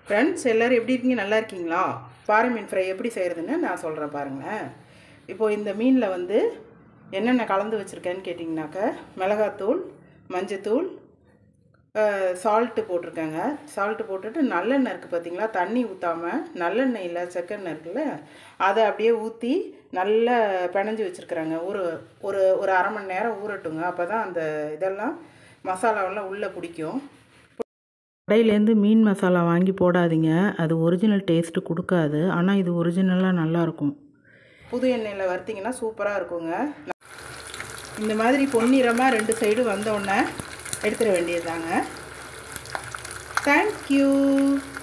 Friends எல்லோரும் எப்படி இருக்கீங்க? நல்லா இருக்கீங்களா? பாறை மீன் ஃப்ரை எப்படி செய்கிறதுன்னு நான் சொல்கிறேன் பாருங்களேன். இப்போது இந்த மீனில் வந்து என்னென்ன கலந்து வச்சுருக்கேன்னு கேட்டிங்கனாக்க, மிளகாத்தூள், மஞ்சத்தூள், சால்ட்டு போட்டிருக்கேங்க. சால்ட்டு போட்டுட்டு நல்லெண்ணெய் இருக்குது பார்த்தீங்களா, தண்ணி ஊற்றாமல் நல்லெண்ணெய் இல்லை செக்கெண்ணெய் இருக்குல்ல, அதை அப்படியே ஊற்றி நல்லா பிணைஞ்சி வச்சுருக்குறாங்க. ஒரு ஒரு ஒரு அரை மணி நேரம் ஊறட்டுங்க. அப்போ தான் அந்த இதெல்லாம் மசாலாவெல்லாம் உள்ளே பிடிக்கும். கடையிலேருந்து மீன் மசாலா வாங்கி போடாதீங்க, அது ஒரிஜினல் டேஸ்ட்டு கொடுக்காது. ஆனால் இது ஒரிஜினலாக நல்லாயிருக்கும். புது எண்ணெயில் வறுத்திங்கன்னா சூப்பராக இருக்குங்க. இந்த மாதிரி பொன்னிறமாக 2 சைடு வந்தோடனே எடுத்துட வேண்டியது தாங்க. தேங்க்யூ.